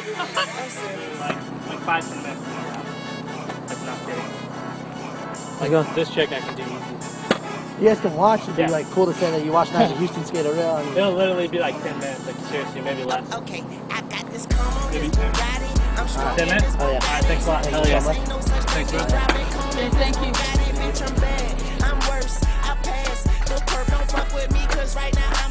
like 5-10 minutes. That's not kidding. Like go. This trick I can do easy. You guys can watch. It'd be like cool to say that you watch Nyjah Huston skate a real. I mean, it'll literally be like 10 minutes. Like seriously, maybe less. Okay, I got this. Come on, maybe 10 minutes? Oh yeah. Alright, thanks a lot. Hell yeah. Thanks, bro. Yeah, thank you. I'm worse. I pass. The perp don't fuck with me, cause right now